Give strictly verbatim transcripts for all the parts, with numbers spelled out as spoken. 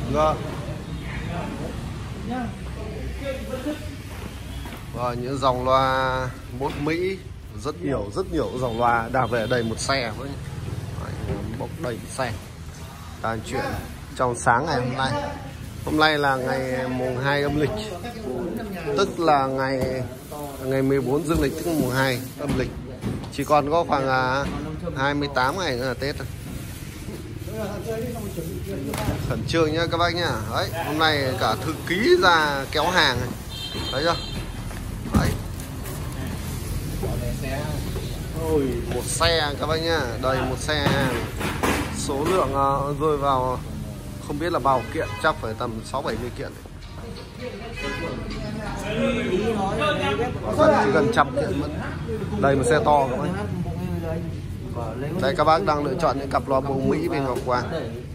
Vâng. Và những dòng loa mốt Mỹ rất nhiều rất nhiều dòng loa đang về đầy một xe với bốc đầy xe đang chuyển trong sáng ngày hôm nay. Hôm nay là ngày mùng hai âm lịch, tức là ngày ngày mười bốn dương lịch, tức mùng hai âm lịch. Chỉ còn có khoảng hai mươi tám ngày nữa là Tết rồi. Khẩn trương nhá các bác nhá. Đấy, hôm nay cả thư ký ra kéo hàng này. Thấy chưa? Đấy. Ôi, một xe các bác nhá, đầy một xe hàng. Số lượng uh, rơi vào không biết là bao kiện, chắc phải tầm sáu bảy mươi kiện. Gần chỉ gần trăm kiện mất. Đây một xe to các bác. Đây các bác đang lựa chọn những cặp loa bầu Mỹ bên Ngọc Quang.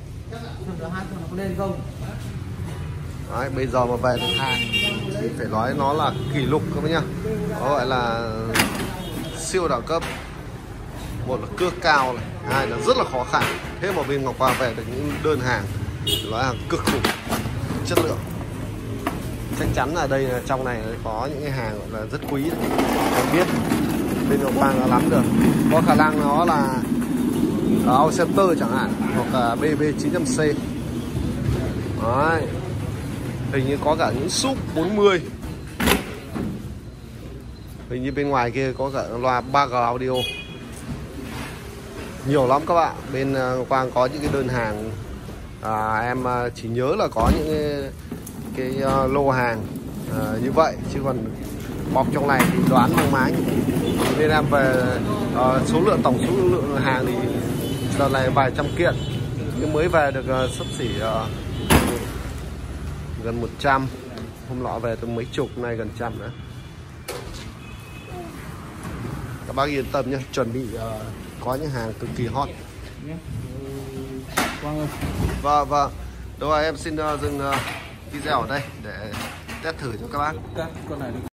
Đấy, bây giờ mà về được hàng thì phải nói nó là kỷ lục các bác nhá. Nó gọi là siêu đẳng cấp. Một là cước cao này, hai là rất là khó khăn. Thế mà bên Ngọc Quang về được những đơn hàng nói hàng cực khủng, chất lượng. Chắc chắn là đây trong này có những cái hàng gọi là rất quý, không biết bên Ngọc Quang nó lắm được. Có khả năng nó là All Center chẳng hạn, hoặc là B B chín trăm C. Đấy. Hình như có cả những súp bốn mươi. Hình như bên ngoài kia có cả loa ba G audio. Nhiều lắm các bạn. Bên Ngọc Quang có những cái đơn hàng, à, em chỉ nhớ là có những cái, cái uh, lô hàng uh, như vậy, chứ còn bọc trong này thì đoán mang máng. Nên em về uh, số lượng tổng số lượng hàng thì đợt này vài trăm kiện, nhưng mới về được uh, xấp xỉ uh, gần một trăm. Hôm nọ về từ mấy chục, nay gần trăm nữa. Các bác yên tâm nhé, chuẩn bị uh, có những hàng cực kỳ hot. Vâng vâng. Đúng rồi, em xin uh, dừng uh, video ở đây để test thử cho các bác.